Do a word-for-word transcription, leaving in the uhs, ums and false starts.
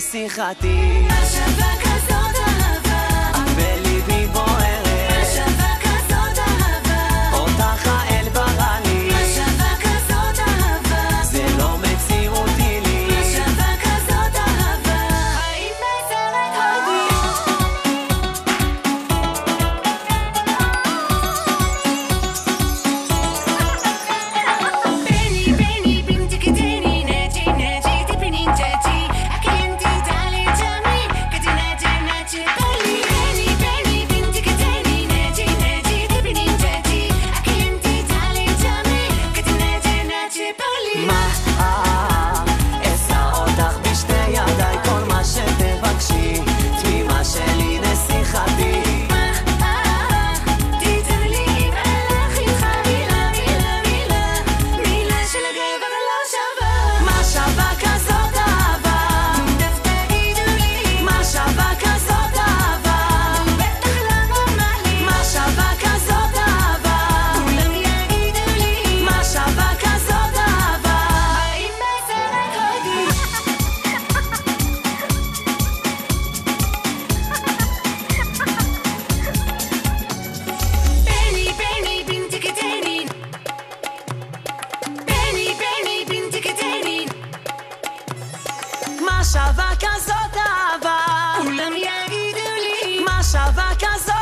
נסיכתי, מה שווה כזאת אהבה, בליבי בוערת, מה שווה כזאת אהבה, אותך אל ברא לי, מה שווה כזאת אהבה, זה לא מציאותי לי, מה שווה כזאת אהבה, חיים בסרט הודי. בני בני בין תקדני נג'י נג'י טיפני נג'י אקנתי דלי ג'מי כתנג'י נג'י בלי בני בני בין תקדני נג'י נג'י טיפני נג'י אקנתי דלי ג'מי כתנג'י נג'י בלי מה אעשה אותך בשתי ידיי, כל מה שתבקשי, תמימה שלי נסיכתי, תיתן לי ואלך איתך מילה מילה מילה מילה של הגבר לא שווה, מה שווה כזאת אהבה, מוטב תגידו לי, מה שווה כזאת אהבה, בטח לא נורמלי, מה שווה כזאת אהבה, כולם יגידו לי, מה שווה כזאת אהבה, חיים בסרט הודי. בני בני בין תקדני בני בני בין תקדני מה שווה כזאת אהבה, כולם יגידו לי, מה שווה כזאת